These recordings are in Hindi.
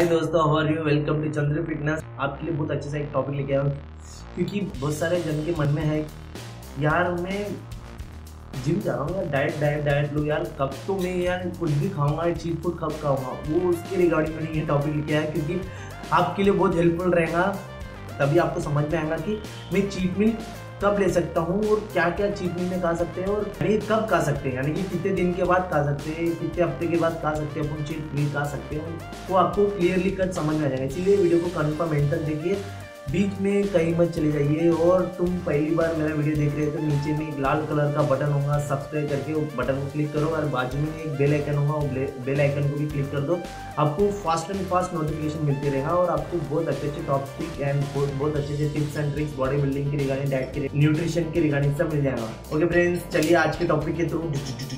हाय दोस्तों, how are you? Welcome to Chandra fitness. आपके लिए बहुत अच्छे से एक टॉपिक लेके आया हूँ, क्योंकि बहुत सारे जन के मन में है यार मैं जिम जा रहा हूँ यार, डाइट लो यार, कब तो मैं यार कुछ भी खाऊंगा, चीट फूड कब खाऊंगा। वो उसके रिगार्डिंग मैंने ये टॉपिक लेके आया क्योंकि आपके लिए बहुत हेल्पफुल रहेगा। तभी आपको समझ में आएगा कि मैं चीट मील कब ले सकता हूँ और क्या क्या चीट मील में खा सकते हैं और यानी कब खा सकते हैं, यानी कि कितने दिन के बाद खा सकते हैं, कितने हफ्ते के बाद खा सकते हैं अपन चीट मील खा सकते हैं। वो आपको क्लियरली कट समझ में आ जाएगा। इसीलिए वीडियो को कंफर्म एंड तक देखिए, बीच में कहीं मत चले जाइए। और तुम पहली बार मेरा वीडियो देख रहे हो तो नीचे में एक लाल कलर का बटन होगा, सब्सक्राइब करके वो बटन को क्लिक करो और बाजू में एक बेल आइकन होगा, वो बेल आइकन को भी क्लिक कर दो। आपको फास्ट एंड फास्ट नोटिफिकेशन मिलती रहेगा और आपको बहुत अच्छे टॉपिक एंड बहुत अच्छे tips and tricks body building की रिगार्डिंग, डाइट की, न्यूट्रिशन की रिगार्डिंग सब मिल जाएगा। ओके फ्रेंड्स, चलिए आज के टॉपिक के थ्रू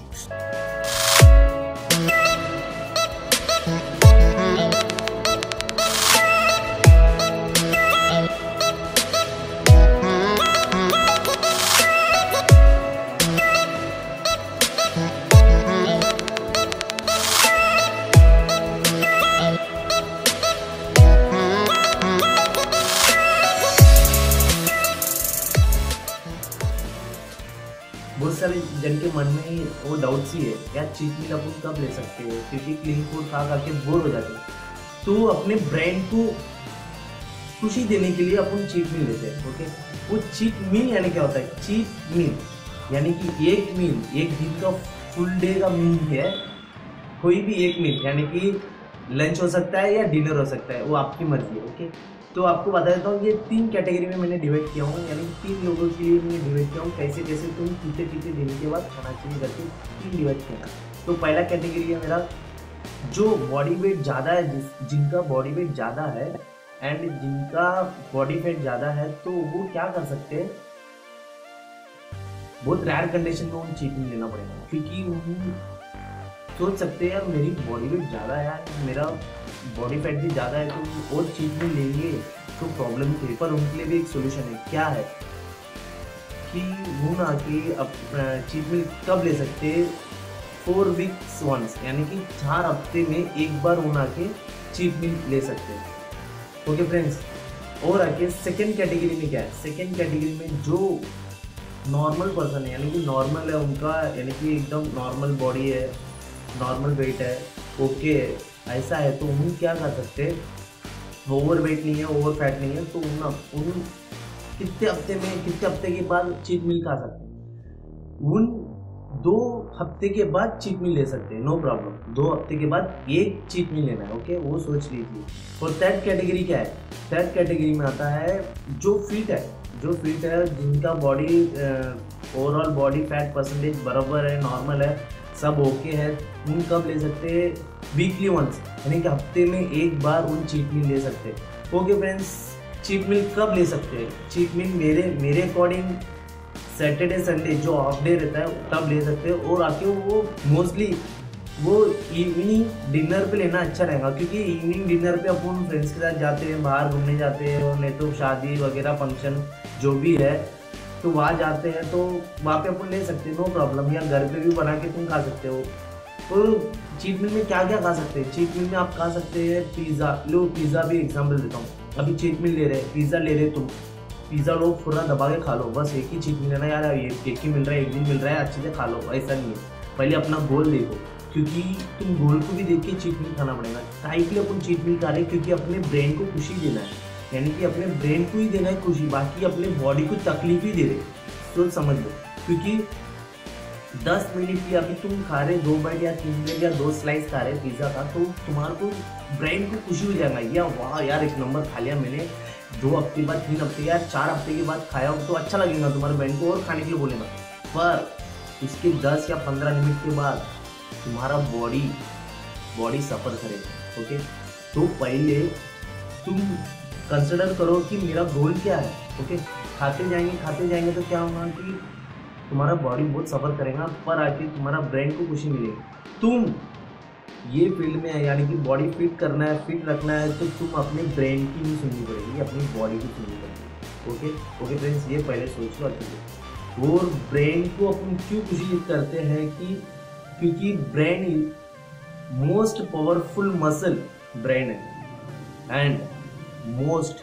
बहुत सारे जन के मन में वो डाउट्स ही है यार, चीट मील अपन कब ले सकते हैं, क्योंकि क्लीन फूड खा के बोर हो जाते हैं। तो अपने ब्रेन को खुशी देने के लिए अपन चीट मील लेते हैं। ओके, वो चीट मील यानी क्या होता है? चीट मील यानी कि एक मील, एक दिन का फुल डे का मील है। कोई भी एक मील यानी कि लंच हो सकता है या डिनर हो सकता है, वो आपकी मर्जी है। ओके, तो आपको बता देता हूँ, ये 3 कैटेगरी में मैंने डिवाइड किया हूँ, यानी 3 लोगों के लिए मैंने डिवाइड किया हूँ। कैसे कैसे तुम कितने दिन के बाद खाना चाहिए करके 3 डिवाइड किया। तो पहला कैटेगरी है मेरा, जो बॉडी वेट ज़्यादा है, जिनका बॉडी वेट ज़्यादा है एंड जिनका बॉडी फैट ज़्यादा है, तो वो क्या कर सकते हैं, बहुत रेयर कंडीशन में उन चीट मील लेना पड़ेगा। क्योंकि उन सोच सकते हैं यार मेरी बॉडी वेट ज़्यादा है, मेरा बॉडी फैट भी ज़्यादा है, तो और चीट मील लेंगे तो प्रॉब्लम थी। पर उनके लिए भी एक सोल्यूशन है। क्या है कि वो ना कि अब चीट मील कब ले सकते हैं? 4 वीक्स वंस, यानी कि 4 हफ्ते में एक बार वो ना के चीट मील ले सकते हैं। ओके फ्रेंड्स, और आके सेकेंड कैटेगरी में क्या है? सेकेंड कैटेगरी में जो नॉर्मल पर्सन है, यानी कि नॉर्मल है उनका, यानी कि एकदम नॉर्मल बॉडी है, नॉर्मल वेट है, ओके है, ऐसा है, तो उन क्या कर सकते हैं? ओवर वेट नहीं है, ओवर फैट नहीं है, तो उन कितने हफ्ते के बाद चीट मील खा सकते हैं? उन 2 हफ्ते के बाद चीट मील ले सकते हैं, नो प्रॉब्लम। 2 हफ्ते के बाद एक चीट मील लेना है। ओके, वो सोच लीजिए। और थर्ड कैटेगरी क्या है? थर्ड कैटेगरी में आता है जो फिट है, जिनका body overall body fat percentage बराबर है, नॉर्मल है, सब ओके है। उन कब ले सकते हैं? वीकली वंस, यानी कि हफ्ते में एक बार उन चीट मील ले सकते हैं। ओके फ्रेंड्स, चीट मील कब ले सकते हैं? चीट मील मेरे अकॉर्डिंग सैटरडे संडे जो ऑफ डे रहता है तब ले सकते हैं। और आके वो मोस्टली वो इवनिंग डिनर पे लेना अच्छा रहेगा, क्योंकि इवनिंग डिनर पे अपन फ्रेंड्स के साथ जाते हैं, बाहर घूमने जाते हैं, और नहीं तो शादी वगैरह फंक्शन जो भी है तो वहाँ जाते हैं, तो वहाँ पे अपन ले सकते हैं, नो प्रॉब्लम। या घर पे भी बना के तुम खा सकते हो। तो चीट मील में क्या क्या खा सकते हैं? चीट मील में आप खा सकते हैं पिज़्ज़ा। लो पिज़्ज़ा भी एग्जांपल देता हूँ। अभी चीट मील ले रहे हैं, पिज़्ज़ा ले रहे तुम, पिज़्ज़ा लो पूरा दबा के खा लो, बस एक ही चीट मील है ना यार, एक ही मिल रहा है, एक दिन मिल रहा है, अच्छे से खा लो, ऐसा नहीं है। पहले अपना गोल देखो, क्योंकि तुम गोल को भी देख के चीट मील खाना पड़ेगा। काहे के लिए अपन चीट मील खा रहे हैं? क्योंकि अपने ब्रेन को खुशी देना है, यानी कि अपने ब्रेन को ही देना है खुशी, बाकी अपने बॉडी को तकलीफ ही दे रहे। तो समझ लो, क्योंकि 10 मिनट की अभी तुम खा रहे 2 बाइट या 3 बाइट या 2 स्लाइस खा रहे पिज़्ज़ा का, तो तुम्हारे को ब्रेन को खुशी हो जाएगा, या वाह यार एक नंबर खा लिया मैंने। 2 हफ्ते बाद, 3 हफ्ते या 4 हफ्ते के बाद खाया हो तो अच्छा लगेगा तुम्हारे ब्रेन को और खाने के लिए बोलेगा। पर उसके 10 या 15 मिनट के बाद तुम्हारा बॉडी सफ़र करेगा। ओके, तो पहले तुम कंसिडर करो कि मेरा गोल क्या है। ओके, खाते जाएंगे तो क्या होगा कि तुम्हारा बॉडी बहुत सफ़र करेगा, पर आके तुम्हारा ब्रेन को खुशी मिलेगी। तुम ये फील्ड में है, यानी कि बॉडी फिट करना है, फिट रखना है, तो तुम अपने ब्रेन की नहीं सुननी पड़ेगी, अपनी बॉडी की सुननी पड़ेगी। ओके फ्रेंड्स, ये पहले सोच लो अच्छे से। और ब्रेन को अपन क्यों खुशी करते हैं कि क्योंकि brain most powerful muscle brain है। And most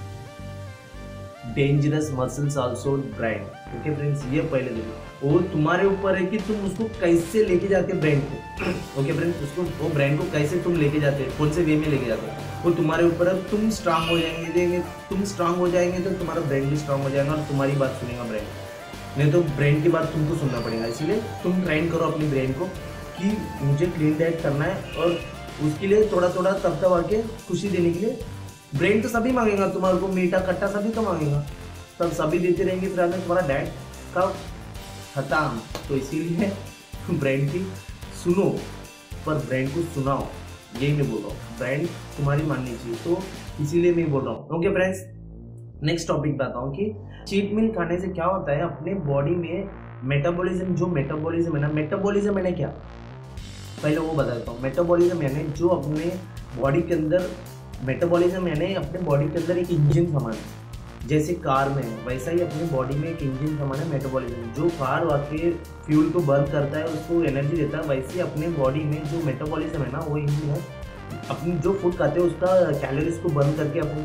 dangerous muscles also brain. Okay friends, ये पहले देखो, वो तुम्हारे ऊपर है कि तुम उसको कैसे लेके जाते ब्रेन को। ओके फ्रेंड्स, उसको वो ब्रेन को कैसे तुम लेके जाते, कौन से वे में लेके जाते हो, वो तुम्हारे ऊपर है। तुम स्ट्रांग हो जाएंगे, तुम स्ट्रांग हो जाएंगे तो तुम्हारा ब्रेन भी स्ट्रांग हो जाएगा और तुम्हारी बात सुनेगा ब्रेन, नहीं तो ब्रेन की बात तुमको सुनना पड़ेगा। इसीलिए तुम ट्रेन करो अपनी ब्रेन को कि मुझे क्लीन डाइट करना है, और उसके लिए थोड़ा थोड़ा तब तब आके खुशी देने के लिए ब्रेन तो सभी मांगेगा तुम्हारे को, मीठा खट्टा सभी तो मांगेगा, तब सभी देते रहेंगे, फिर आगे तुम्हारा डाइट का खत्म। तो इसीलिए ब्रेन की सुनो पर ब्रेन को सुनाओ, यही मैं बोल रहा हूँ, ब्रेन तुम्हारी माननी चाहिए, तो इसीलिए मैं बोल रहा हूँ। ओके फ्रेंड्स, नेक्स्ट टॉपिक बताऊँ कि चीट मील खाने से क्या होता है अपने बॉडी में मेटाबॉलिज्म, जो मेटाबॉलिज्म है ना, मेटाबॉलिज्म मैंने क्या, पहले वो बता देता हूँ। मेटाबॉलिज्म यानी जो अपने बॉडी के अंदर, मेटाबॉलिज्म यानी अपने बॉडी के अंदर एक इंजन समान है, जैसे कार में है वैसा ही अपनी बॉडी में एक इंजन समान है मेटाबॉलिज्म। जो कार वाकई फ्यूल को बर्न करता है, उसको एनर्जी देता है, वैसे अपने बॉडी में जो मेटाबॉलिज्म है ना, वो इंजन है। अपनी जो फूड खाते हैं उसका कैलोरीज को बर्न करके अपन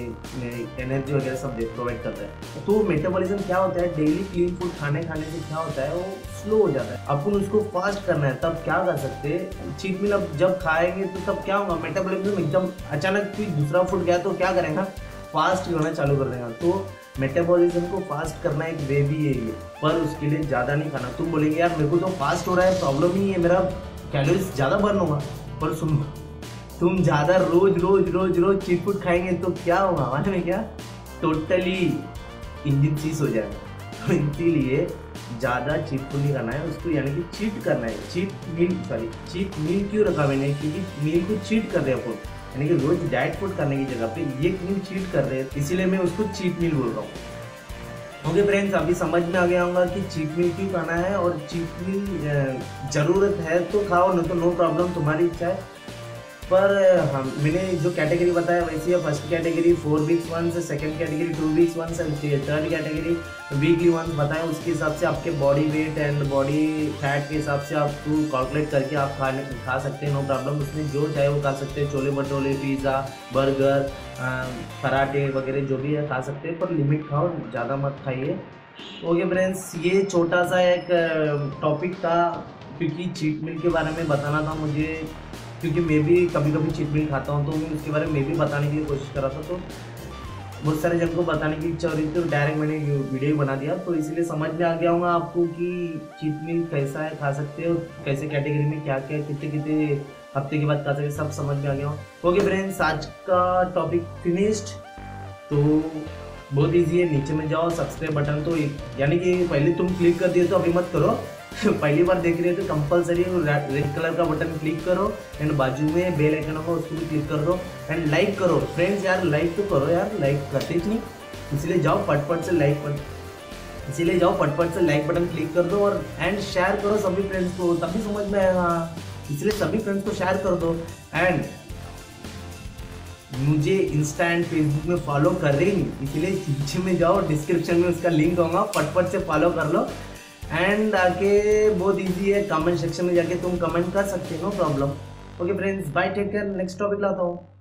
को एनर्जी वगैरह सब प्रोवाइड करता है। तो मेटाबॉलिज्म क्या होता है, डेली क्लीन फूड खाने से क्या होता है, वो स्लो हो जाता है। अपन उसको फास्ट करना है, तब क्या कर सकते हैं, चीट मील अब जब खाएंगे तो तब क्या होगा, मेटाबॉलिज्म एकदम अचानक कोई दूसरा फूड गया तो क्या करेगा, फास्ट होना चालू कर देगा। तो मेटाबॉलिज्म को फास्ट करना एक वे भी है, पर उसके लिए ज़्यादा नहीं खाना। तुम बोलेंगे यार मेरे को तो फास्ट हो रहा है, प्रॉब्लम ही है, मेरा कैलोरीज ज़्यादा बर्न होगा, पर सुनो, तुम ज़्यादा रोज चीट फूड खाएंगे तो क्या होगा मालूम है क्या, टोटली इंजन सीज हो जाएगा। तो इसीलिए ज़्यादा चीट फूड नहीं खाना है उसको, यानी कि चीट करना है। चीट मील क्यों रखा मैंने, क्योंकि मील को चीट कर रहे हैं अपन, यानी कि रोज डाइट फूड करने की जगह पे ये मील चीट कर रहे हैं, इसीलिए मैं उसको चीट मील बोल रहा हूँ। ओके फ्रेंड्स, अभी समझ में आ गया होगा कि चीट मील क्यों खाना है, और चीट मील जरूरत है तो खाओ, नहीं तो नो प्रॉब्लम, तुम्हारी इच्छा है। पर हम मैंने जो कैटेगरी बताया वैसे है, first category 4 weeks once, second category 2 weeks once, third category weekly once बताएं। उसके हिसाब से आपके body weight and body fat के हिसाब से आपको कैलकुलेट करके आप खा सकते हैं, नो प्रॉब्लम। उसमें जो चाहे वो खा सकते हैं, छोले भटूरे, पिज़्ज़ा, बर्गर, पराठे वगैरह जो भी है खा सकते हैं, पर लिमिट खाओ, ज़्यादा मत खाइए। ओके फ्रेंड्स, ये छोटा सा एक टॉपिक था, क्योंकि चीट मील के बारे में बताना था मुझे, क्योंकि मैं भी कभी कभी चीट मील खाता हूँ, तो मैं उसके बारे में भी बताने के लिए कोशिश कर रहा था। तो बहुत सारे जन को बताने की इच्छा हो रही थी, तो डायरेक्ट मैंने वीडियो बना दिया, तो इसलिए समझ में आ गया होगा आपको कि चीट मील कैसा है, खा सकते हो, कैसे कैटेगरी में क्या क्या कितने हफ्ते के बाद खा सकते, सब समझ में आ गया हो। ओके फ्रेंड्स, आज का टॉपिक फिनिश्ड। तो बहुत ईजी है, नीचे में जाओ, सब्सक्राइब बटन, तो यानी कि पहले तुम क्लिक कर दिए तो अभी मत करो, पहली बार देख रहे हो तो कंपलसरी रेड कलर का बटन क्लिक करो, एंड बाजू में बेल आइकन होगा उसको भी क्लिक कर दो, एंड लाइक करो फ्रेंड्स, यार लाइक तो करो यार, लाइक करते ही नहीं, इसलिए जाओ फटफट से लाइक बटन क्लिक कर दो, और एंड शेयर करो सभी फ्रेंड्स को, तभी समझ में आएगा, इसलिए सभी फ्रेंड्स को शेयर कर दो। एंड मुझे इंस्टा एंड फेसबुक में फॉलो कर रही नहीं, इसलिए नीचे में जाओ, डिस्क्रिप्शन में उसका लिंक होगा, फटफट से फॉलो कर लो। एंड आके बहुत इजी है, कमेंट सेक्शन में जाके तुम कमेंट कर सकते हो, no problem. Okay friends, bye, take care, next topic लाता हूँ।